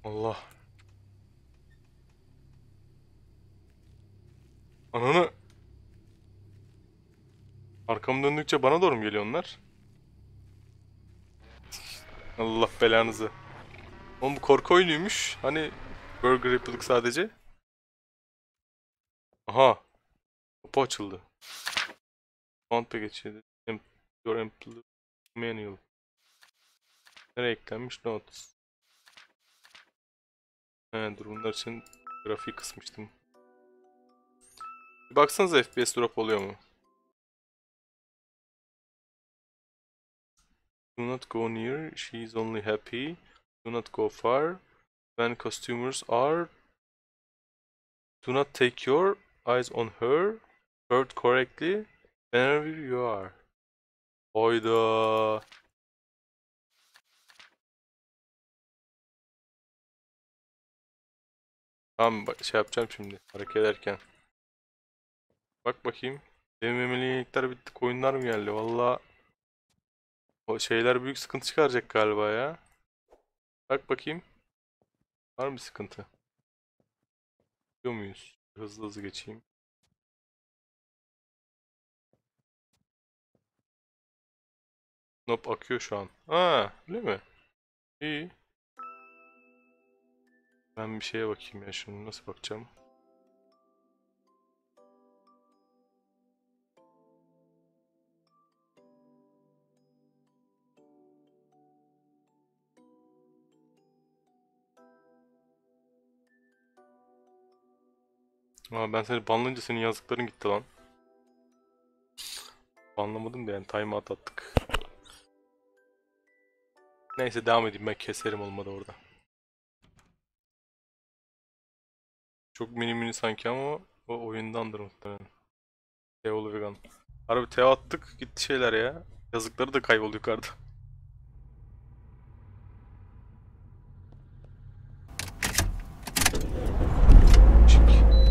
Allah. Ananı. Arkamı döndükçe bana doğru mu geliyor onlar? Allah belanızı. Oğlum bu korku oyunuymuş. Hani burger yapıyorduk sadece. Aha. Kapı açıldı. Font geçildi. Your employee manual. Nereye eklenmiş? Notes. He, dur bunlar için grafik kısmıştım. Bir baksanıza FPS drop oluyor mu? Do not go near. She is only happy. Do not go far. When customers are. Do not take your eyes on her. Heard correctly. Whenever you are. Oyda. Tamam şey yapacağım şimdi hareket ederken. Bak bakayım. Benim emelilikler bitti. Koyunlar mı geldi? Valla o şeyler büyük sıkıntı çıkaracak galiba ya. Bak bakayım. Var mı bir sıkıntı? Biliyor muyuz? Hızlı hızlı geçeyim. Nope akıyor şu an. Aa, öyle mi? İyi. Ben bir şeye bakayım ya. Şunu nasıl bakacağım? Aa, ben seni banlayınca senin yazdıkların gitti lan. Banlamadım da yani timeout attık. Neyse devam edeyim, ben keserim olmadı orada. Çok mini mini sanki ama o oyundandır muhtemelen. Teolu vegan. Harbi Teo attık gitti şeyler ya. Yazıkları da kayboldu yukarıda. Çık.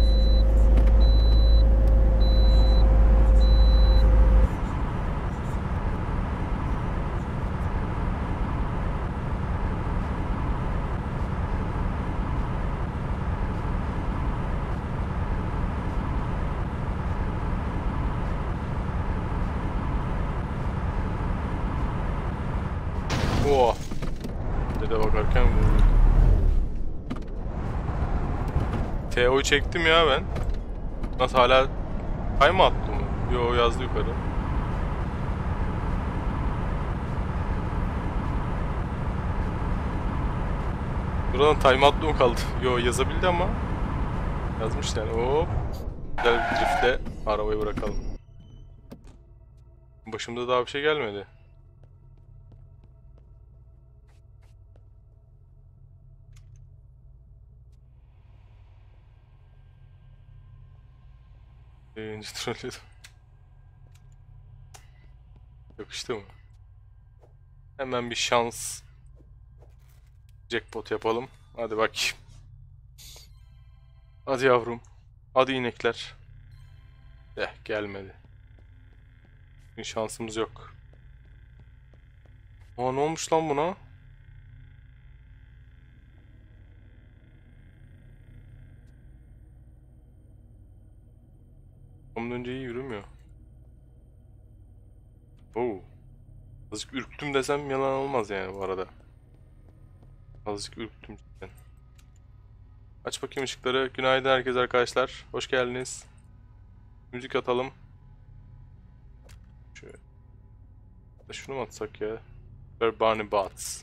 Oh. Dede bakarken vurduk. Teo'yu çektim ya ben. Nasıl hala kay mı attı mı? Yo yazdı yukarı. Buradan timeout'lu mu kaldı? Yo yazabildi ama. Yazmış yani. Hop. Güzel bir driftle arabayı bırakalım. Başımda daha bir şey gelmedi. Birinci trolledim. Yakıştı mı? Hemen bir şans. Jackpot yapalım. Hadi bakayım. Hadi yavrum. Hadi inekler. Gelmedi. Bir şansımız yok. Aa ne olmuş lan buna? Ondan önce iyi yürümüyor. Oo. Azıcık ürktüm desem yalan olmaz yani bu arada. Azıcık ürktüm cidden. Aç bakayım ışıkları. Günaydın herkes arkadaşlar. Hoş geldiniz. Müzik atalım. Şöyle. Şunu mu atsak ya? Barney Bots.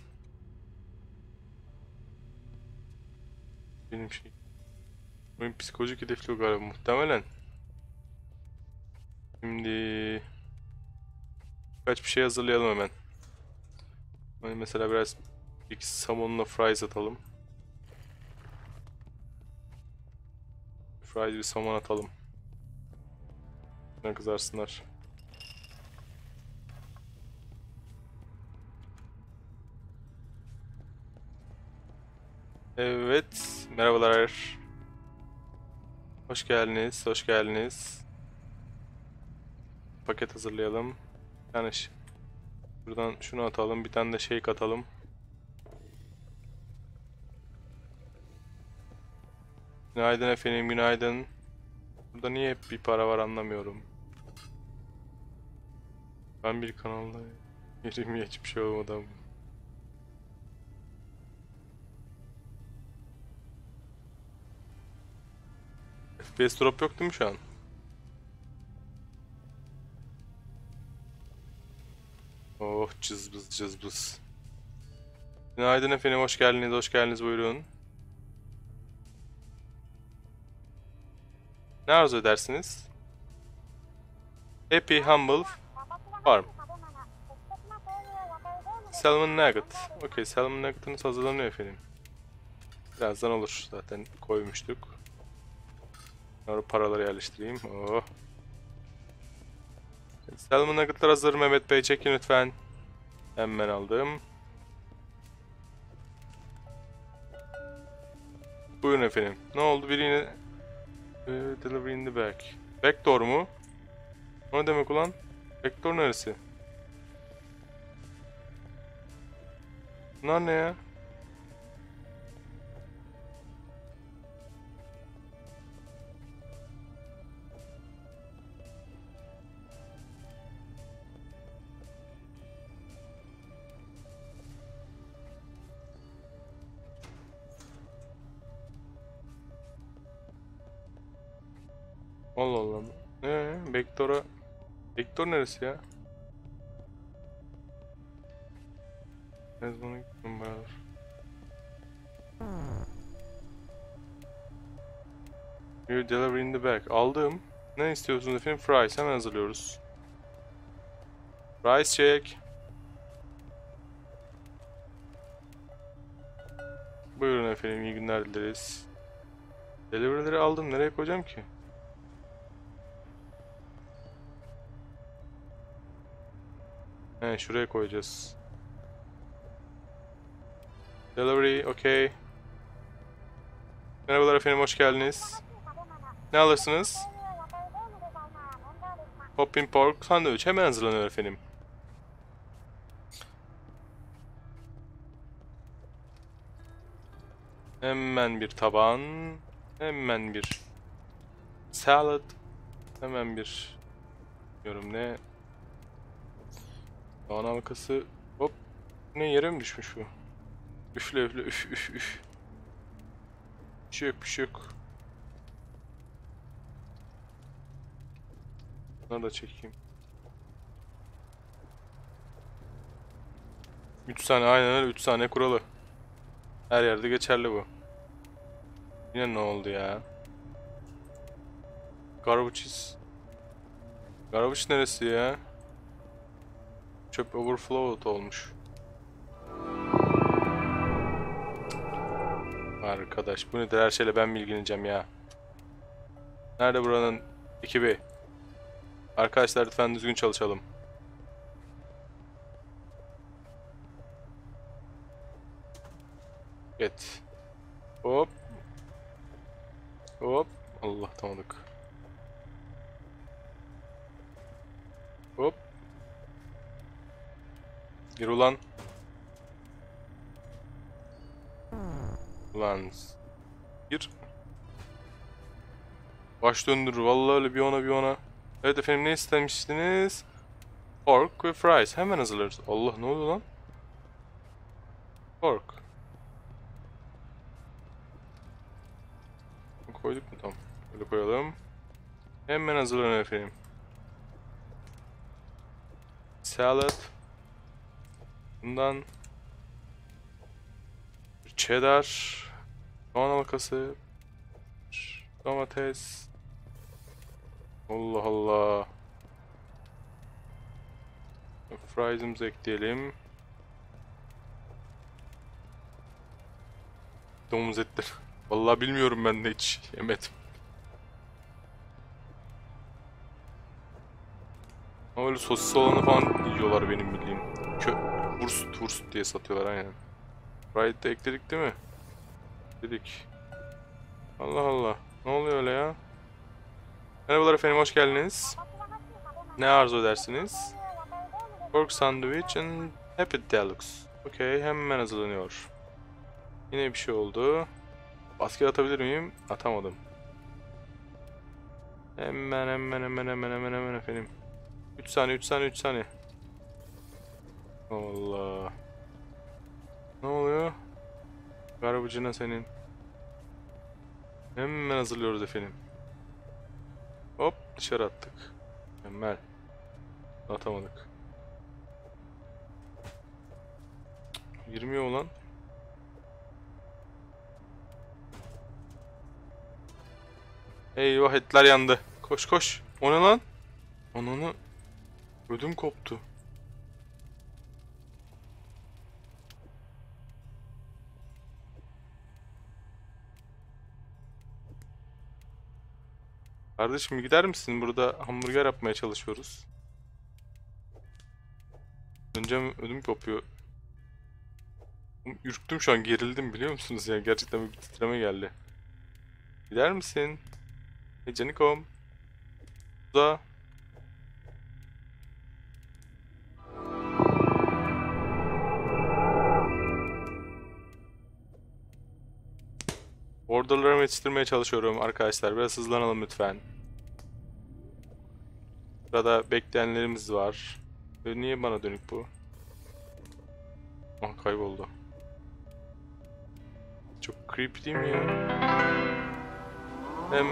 Benim şey. Oyun psikolojik hedefliyor galiba muhtemelen. Şimdi kaç bir şey hazırlayalım hemen. Hani mesela biraz bir samonla fries atalım. Fries bir somon atalım. Ne kızarsınlar. Evet, merhabalar. Hoş geldiniz, hoş geldiniz. Paket hazırlayalım. Bir tane buradan şunu atalım, bir tane de shake atalım. Günaydın efendim, günaydın. Burada niye hep bir para var anlamıyorum. Ben bir kanalda yerim hiçbir şey olmadı ama. FPS drop yok değil mi şu an? Oh cızbız cızbız. Günaydın efendim, hoş geldiniz, hoş geldiniz, buyurun. Ne arzu edersiniz? Happy Humble Farm. Salmon Nugget. Okey, Salmon Nugget'ınız hazırlanıyor efendim. Birazdan olur, zaten koymuştuk. Sonra paraları yerleştireyim. Oh. Salmon Nugget'lar hazır, Mehmet Bey çekin lütfen. Hemen aldım. Buyurun efendim. Ne oldu? Biri yine delivery in the back. Backdoor mu? O ne demek ulan? Backdoor neresi? Bunlar ne ya? Allah Allah. Backdoor'a... Backdoor neresi ya? Mezbana gittim bayağıdır. You delivery in the back. Aldım. Ne istiyorsunuz efendim? Fries. Hemen hazırlıyoruz. Fries check. Buyurun efendim. İyi günler dileriz. Delivery'leri aldım. Nereye koyacağım ki? He, şuraya koyacağız. Delivery, okay. Merhabalar efendim, hoş geldiniz. Ne alırsınız? Poppin pork sandviç hemen hazırlanıyor efendim. Hemen bir taban. Hemen bir salad. Hemen bir... Bilmiyorum ne... Soğan halkası. Hop. Ne, yere mi düşmüş bu? Üfle üfle üf üf üf. Bir şey yok, bir şey yok. Bunları da çekeyim. 3 saniye, aynen öyle, 3 saniye kuralı. Her yerde geçerli bu. Yine ne oldu ya? Garbages. Garbage neresi ya? Çöp overflow olmuş. Arkadaş bu nedir, her şeyle ben mi ilgileneceğim ya? Nerede buranın ekibi? Arkadaşlar lütfen düzgün çalışalım. Evet. Hop. Hop. Allah, tamamlık. Hop. Gir ulan. Ulan. Gir. Baş döndür. Vallahi öyle bir ona bir ona. Evet efendim, ne istemiştiniz? Pork ve fries. Hemen hazırlarız. Allah, ne oldu lan? Pork. Koyduk mu? Tamam. Böyle koyalım. Hemen hazırlanın efendim. Salad. Bundan cheddar. Soğan halkası. Domates. Allah Allah. Fries'ımızı ekleyelim. Domuz etleri. Vallahi bilmiyorum, ben de hiç yemedim. Ama öyle sosis olanı falan yiyorlar benim bildiğim. Wurst diye satıyorlar aynen. Fried de ekledik değil mi? Dedik. Allah Allah. Ne oluyor öyle ya? Merhabalar efendim, hoş geldiniz. Ne arzu edersiniz? Pork sandwich and happy deluxe. Okey, hemen hazırlanıyor. Yine bir şey oldu. Basket atabilir miyim? Atamadım. Hemen efendim. 3 saniye 3 saniye 3 saniye. Allah. Ne oluyor? Garbacına senin. Hemen hazırlıyoruz efendim. Hop dışarı attık. Mükemmel. Atamadık. Girmiyor ulan. Eyvah etler yandı. Koş koş. O ne lan? Ananı. Ödüm koptu. Kardeşim gider misin? Burada hamburger yapmaya çalışıyoruz. Önce ödüm kopuyor. Ürktüm şu an, gerildim biliyor musunuz ya? Gerçekten bir titreme geldi. Gider misin? Hey canikom. Uza. Orderlarımı yetiştirmeye çalışıyorum arkadaşlar. Biraz hızlanalım lütfen. Burada bekleyenlerimiz var. Niye bana dönük bu? Ah, kayboldu. Çok creepy değil mi ya? Hem...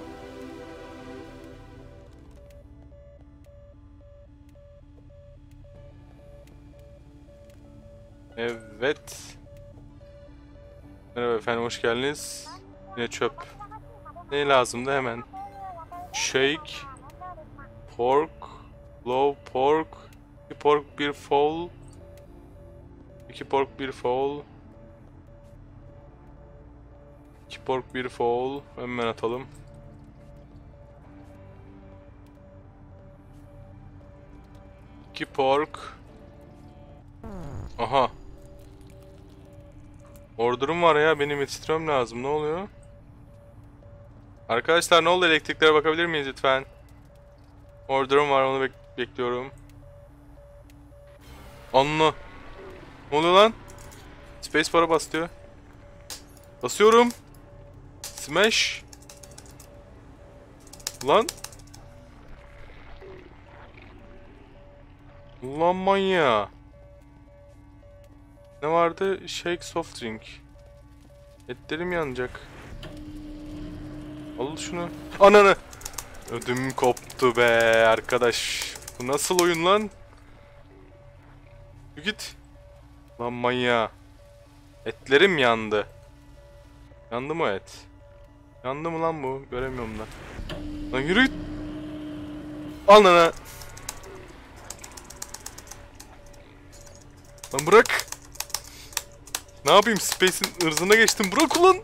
Evet. Merhaba efendim, hoş geldiniz. Yine çöp. Ne lazımdı hemen? Shake. Pork. Low pork. 2 pork 1 fowl. 2 pork 1 fowl. 2 pork 1 fowl. Hemen atalım. İki pork. Aha. Order'ım var ya, benim yetiştirmem lazım. Ne oluyor? Arkadaşlar ne oldu, elektriklere bakabilir miyiz lütfen? Order'ım var, onu bekliyorum. Anla. Ne oluyor lan? Space para bas diyor. Basıyorum. Smash. Lan. Ulan manya. Ne vardı? Shake soft drink. Etlerim yanacak. Al şunu. Ananı. Ödüm koptu be arkadaş. Bu nasıl oyun lan? Git. Lan manya. Etlerim yandı. Yandı mı et? Yandı mı lan bu? Göremiyorum da. Lan yürü git. Al lan. Lan bırak. Ne yapayım? Space'in ırzına geçtim. Bırak ulan.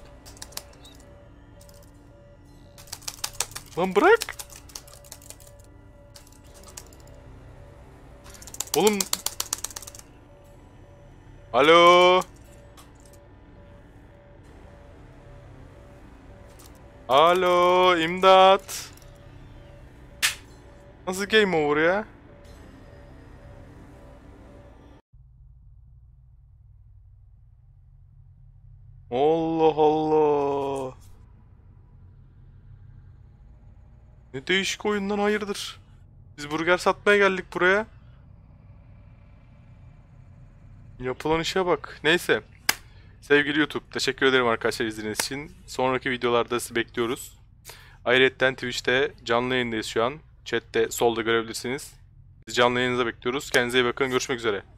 Lan bırak. Oğlum. Alo. Alo. İmdat. Nasıl game over ya? Allah Allah. Ne değişik oyundan hayırdır? Biz burger satmaya geldik buraya. Yapılan işe bak. Neyse. Sevgili YouTube, teşekkür ederim arkadaşlar izlediğiniz için. Sonraki videolarda sizi bekliyoruz. Ayrıca Twitch'te canlı yayındayız şu an. Chat'te solda görebilirsiniz. Sizi canlı yayınınıza bekliyoruz. Kendinize iyi bakın. Görüşmek üzere.